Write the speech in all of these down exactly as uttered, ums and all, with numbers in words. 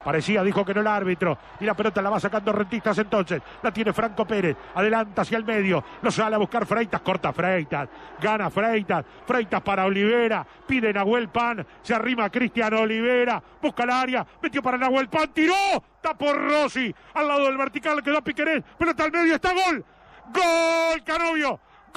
Parecía, dijo que no el árbitro. Y la pelota la va sacando Rentistas entonces. La tiene Franco Pérez. Adelanta hacia el medio. Lo sale a buscar Freitas. Corta Freitas. Gana Freitas. Freitas para Olivera. Pide Nahuel Pan. Se arrima Cristian Olivera. Busca el área. Metió para Nahuel Pan. Tiró. Tapó Rossi. Al lado del vertical quedó Piquerés. Pelota al medio. Está gol. Gol Canovio.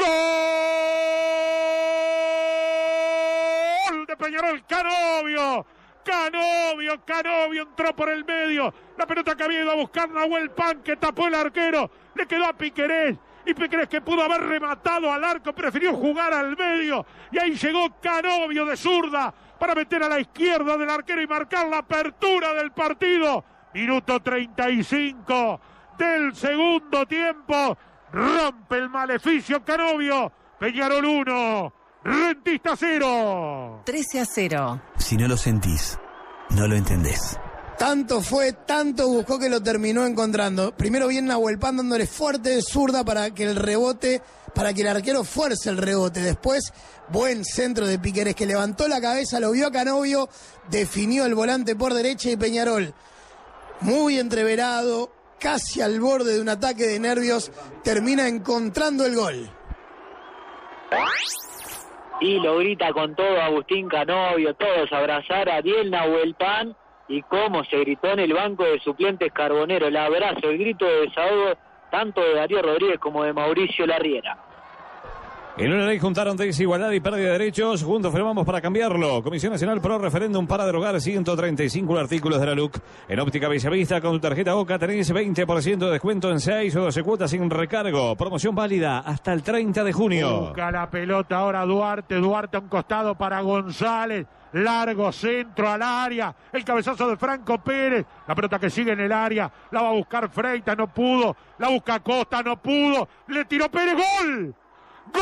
Gol de Peñarol. Canovio. Canovio, Canovio entró por el medio. La pelota que había ido a buscar Nahuel Pan, que tapó el arquero. Le quedó a Piquerés. Y Piquerés, que pudo haber rematado al arco, prefirió jugar al medio. Y ahí llegó Canovio de zurda para meter a la izquierda del arquero y marcar la apertura del partido. Minuto treinta y cinco del segundo tiempo. Rompe el maleficio Canovio. Peñarol uno. Rentistas cero. trece a cero. Si no lo sentís, no lo entendés. Tanto fue, tanto buscó que lo terminó encontrando. Primero viene Nahuel Pan dándole fuerte de zurda para que el rebote, para que el arquero fuerce el rebote. Después, buen centro de Piquerés que levantó la cabeza, lo vio a Canovio, definió el volante por derecha y Peñarol, muy entreverado, casi al borde de un ataque de nervios, termina encontrando el gol. Y lo grita con todo Agustín Canovio, todos abrazar a Ariel Nahuel Pan, y cómo se gritó en el banco de suplentes Carbonero, el abrazo, el grito de desahogo, tanto de Darío Rodríguez como de Mauricio Larriera. En una ley juntaron desigualdad y pérdida de derechos, juntos firmamos para cambiarlo. Comisión Nacional Pro Referéndum para derogar ciento treinta y cinco artículos de la L U C. En Óptica Bellavista, con tu tarjeta OCA tenés veinte por ciento de descuento en seis o doce cuotas sin recargo. Promoción válida hasta el treinta de junio. Busca la pelota ahora Duarte, Duarte a un costado para González. Largo centro al área, el cabezazo de Franco Pérez, la pelota que sigue en el área, la va a buscar Freitas, no pudo, la busca Costa, no pudo, le tiró Pérez, ¡gol! ¡Gol!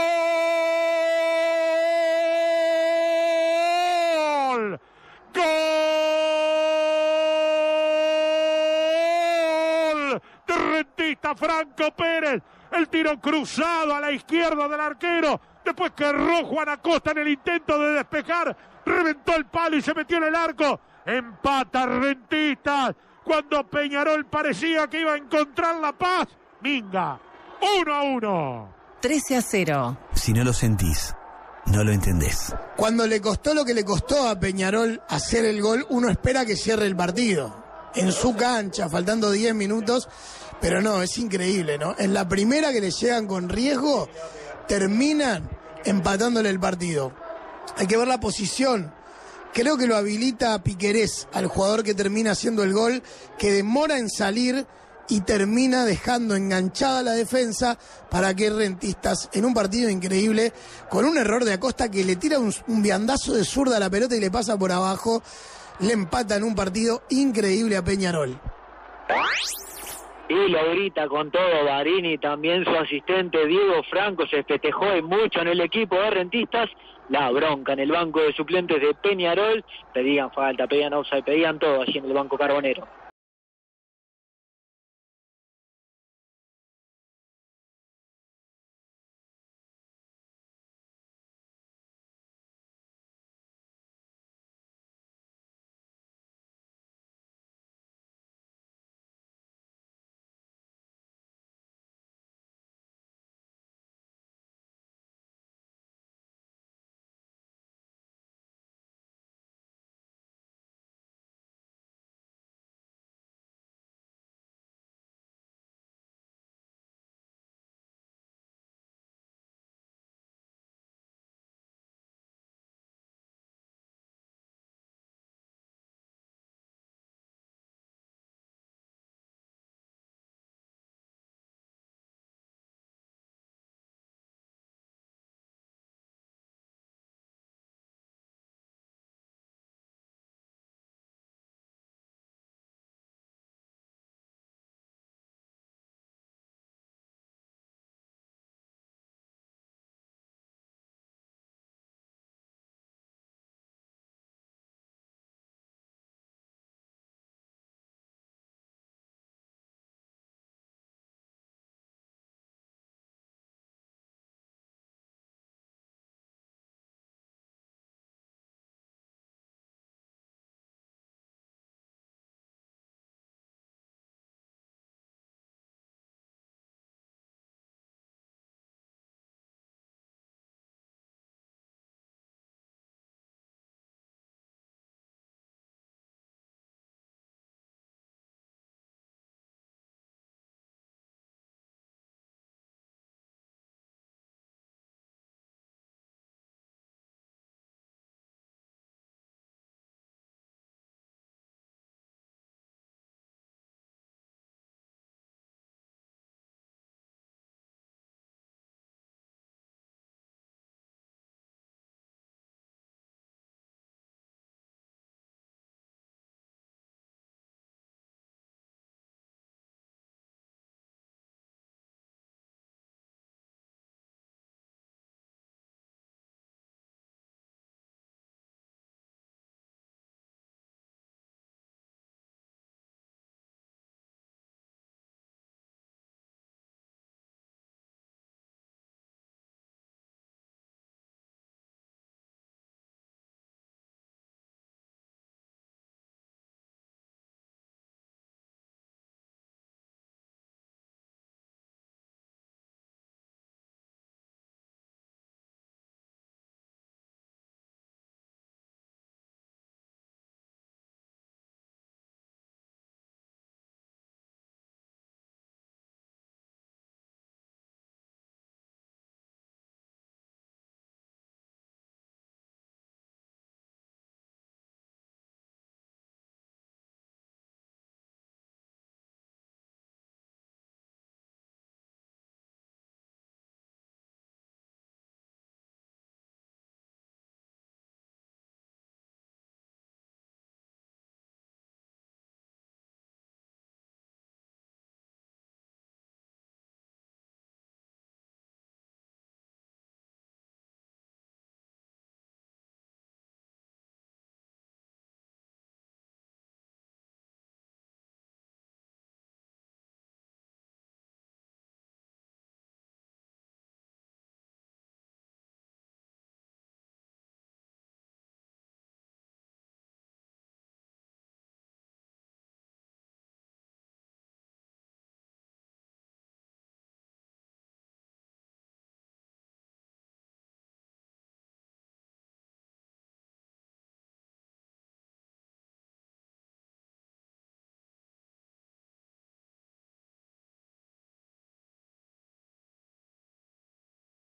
¡Gol! De Rentista Franco Pérez, el tiro cruzado a la izquierda del arquero, después que erró Juan Acosta en el intento de despejar, reventó el palo y se metió en el arco. Empata Rentistas cuando Peñarol parecía que iba a encontrar la paz. Minga, uno a uno. trece a cero. Si no lo sentís, no lo entendés. Cuando le costó lo que le costó a Peñarol hacer el gol, uno espera que cierre el partido. En su cancha, faltando diez minutos, pero no, es increíble, ¿no? En la primera que le llegan con riesgo, terminan empatándole el partido. Hay que ver la posición. Creo que lo habilita a Piquerés, al jugador que termina haciendo el gol, que demora en salir y termina dejando enganchada la defensa para que Rentistas, en un partido increíble, con un error de Acosta que le tira un, un viandazo de zurda a la pelota y le pasa por abajo, le empata en un partido increíble a Peñarol. Y lo grita con todo Barini, también su asistente Diego Franco, se festejó en mucho en el equipo de Rentistas. La bronca en el banco de suplentes de Peñarol, pedían falta, pedían offside, pedían todo allí en el banco Carbonero.